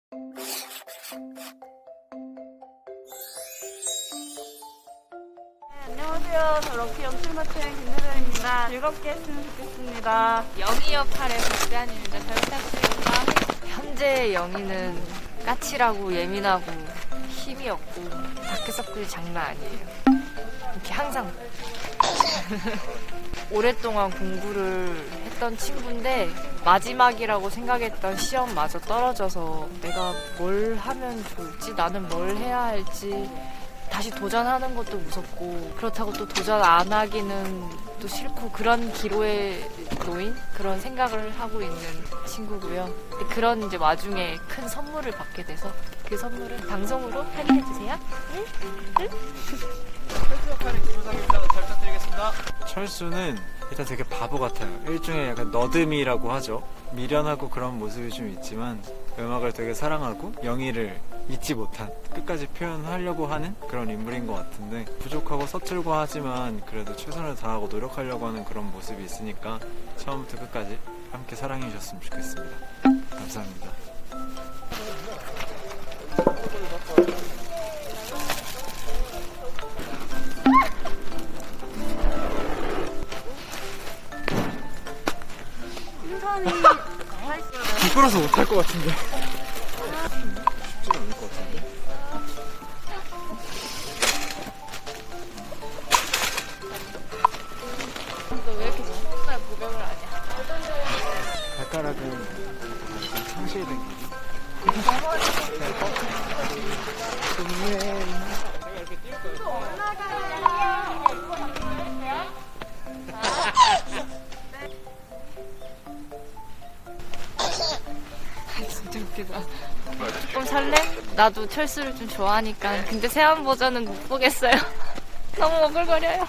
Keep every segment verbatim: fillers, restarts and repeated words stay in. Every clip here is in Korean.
안녕하세요. 저 럭키 연출마트의 김혜정입니다. 즐겁게 했으면 좋겠습니다. 영희 역할의 박대한입니다. 잘 부탁드립니다. 현재 영희는 까칠하고 예민하고 힘이 없고 다크서클이 장난 아니에요. 이렇게 항상 오랫동안 공부를 했던 친구인데 마지막이라고 생각했던 시험마저 떨어져서 내가 뭘 하면 좋을지, 나는 뭘 해야 할지 다시 도전하는 것도 무섭고, 그렇다고 또 도전 안 하기는 또 싫고, 그런 기로에 놓인 그런 생각을 하고 있는 친구고요. 그런 이제 와중에 큰 선물을 받게 돼서 그 선물은 방송으로 할인해주세요. 응? 응? 철수 역할의 김우성입니다. 잘 부탁드리겠습니다. 철수는 일단 되게 바보 같아요. 일종의 약간 너듬이라고 하죠. 미련하고 그런 모습이 좀 있지만 음악을 되게 사랑하고 영희를 잊지 못한, 끝까지 표현하려고 하는 그런 인물인 것 같은데, 부족하고 서툴고 하지만 그래도 최선을 다하고 노력하려고 하는 그런 모습이 있으니까 처음부터 끝까지 함께 사랑해 주셨으면 좋겠습니다. 감사합니다. 부끄러워서 못할 것 같은데. 쉽지가 않을 것 같은데. 너 왜 이렇게 맨날 목욕을 하냐? 발가락은 상실된 게. 진짜 웃기다. 조금 설렘? 나도 철수를 좀 좋아하니까. 근데 세안 버전은 못 보겠어요. 너무 오글거려요.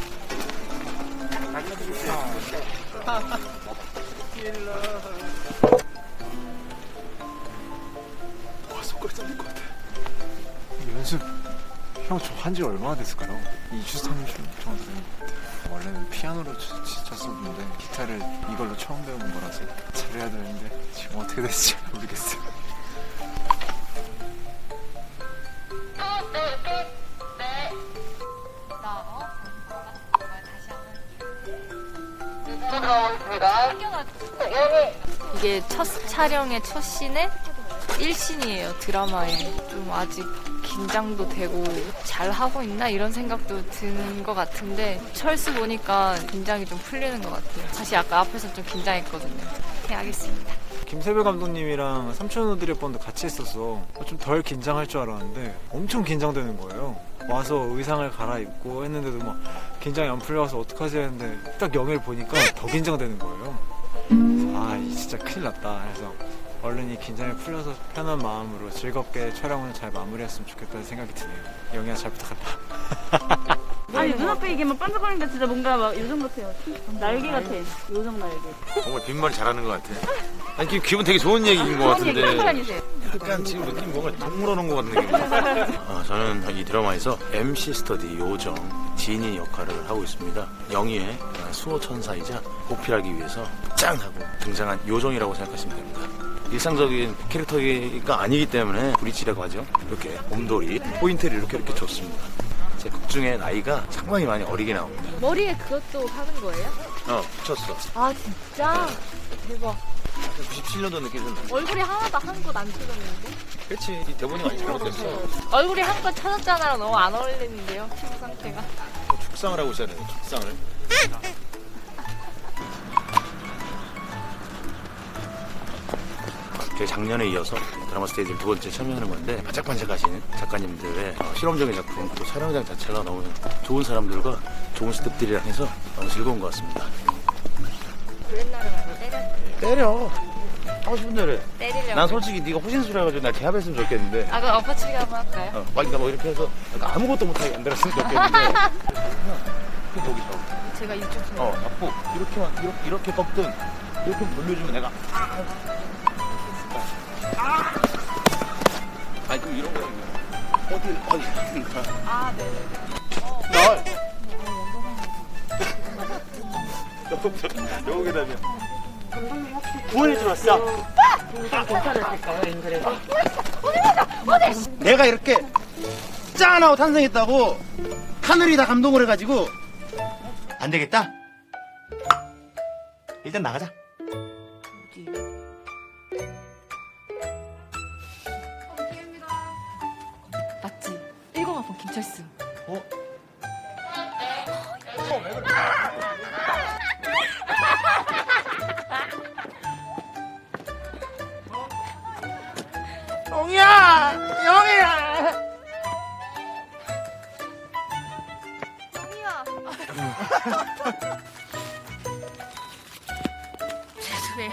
와, 손가락 잘릴 것 같아. 연습 형 저 한지 얼마나 됐을까요? 이 주 삼 주 정도 된 것 같아요. 원래는 피아노로 치, 치, 쳤었는데 기타를 이걸로 처음 배우는 거라서 잘해야 되는데 지금 어떻게 될지 모르겠어요. 이게 첫 촬영의 첫 씬에 일 씬이에요. 드라마에. 좀 아직 긴장도 되고 잘 하고 있나 이런 생각도 드는 것 같은데, 철수 보니까 긴장이 좀 풀리는 것 같아요. 사실 아까 앞에서 좀 긴장했거든요. 네, 알겠습니다. 김세별 감독님이랑 삼촌오드리 번도 같이 했어서 좀 덜 긴장할 줄 알았는데 엄청 긴장되는 거예요. 와서 의상을 갈아입고 했는데도 막 긴장이 안 풀려서 어떡하지 했는데 딱 영희를 보니까 더 긴장되는 거예요. 그래서 아, 이 진짜 큰일 났다 해서 얼른 이 긴장이 풀려서 편한 마음으로 즐겁게 촬영을 잘 마무리했으면 좋겠다는 생각이 드네요. 영희야, 잘 부탁한다. 아니 눈앞에 이게 막 반짝거리니까 진짜 뭔가 막 요정 같아요. 날개 같아. 요정 날개. 정말 빈말이 잘하는 것 같아. 아니 기, 기분 되게 좋은 얘기인 것 같은데 약간 지금 느낌 뭔가 동물 오는 것 같은 느낌. 아, 저는 이 드라마에서 엠씨 스터디 요정 지니 역할을 하고 있습니다. 영희의 수호천사이자 보필하기 위해서 짱 하고 등장한 요정이라고 생각하시면 됩니다. 일상적인 캐릭터가 아니기 때문에 브릿지라고 하죠. 이렇게 곰돌이 포인트를 이렇게 이렇게 줬습니다. 제 극 중에 나이가 상당히 많이 어리게 나옵니다. 머리에 그것도 하는 거예요? 어, 붙였어. 아 진짜? 대박. 구십칠 년도 느낌이 좀 나. 얼굴이 하나도 한껏 안 틀렸는데? 그렇지, 이 대본이 많이 잘못됐어. 얼굴이 한껏 찾았잖아요. 너무 안 어울리는데요, 피부 상태가. 축상을 하고 있어야 돼, 축상을. 저희 작년에 이어서 드라마 스테이지 두 번째 참여하는 건데, 반짝반짝하시는 작가님들의 어, 실험적인 작품, 또 촬영장 자체가 너무 좋은 사람들과 좋은 스태프들이랑 해서 너무 즐거운 것 같습니다. 옛날에 말고 때렸는데. 때려. 하고 싶은 대로 해. 때리려고. 난 솔직히 네가 호신술 해가지고 날 제압했으면 좋겠는데, 아, 그럼 엎어치기 한번 할까요? 어, 막 나 뭐 이렇게 해서 약간 아무것도 못하게 만들었으면 좋겠는데. 그냥 거기 잡고. 제가 이쪽 좀. 어, 잡고 이렇게만 이렇게 이렇게 꺾든 이렇게 돌려주면 내가. 아! 아니 그럼 이런 거야. 어디 어디 아, 네네네. 나. 여기 계단이야. 감독님 혹시 구원해 주었어. 좀 괜찮으실까요, 앵글에서? 내가 이렇게 짠하고 탄생했다고 하늘이 다 감동을 해가지고 안 되겠다. 일단 나가자. 맞지? 일공학번 김철수. 어? 영희야! 영희야! 죄송해요.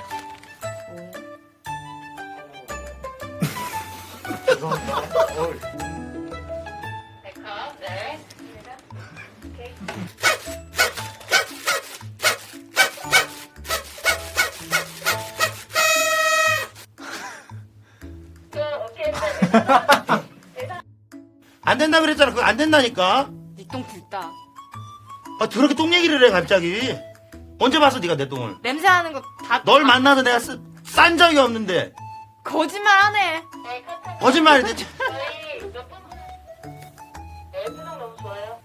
안 된다 그랬잖아. 그거 안 된다니까. 니똥 굵다. 아, 더럽게 똥 얘기를 해 갑자기. 언제 봤어 네가 내 똥을? 냄새나는 거 다. 널 만나서 내가 쓰, 싼 적이 없는데 거짓말하네. 거짓말이지. 저희 몇 분? 네 분 정도 너무 좋아요.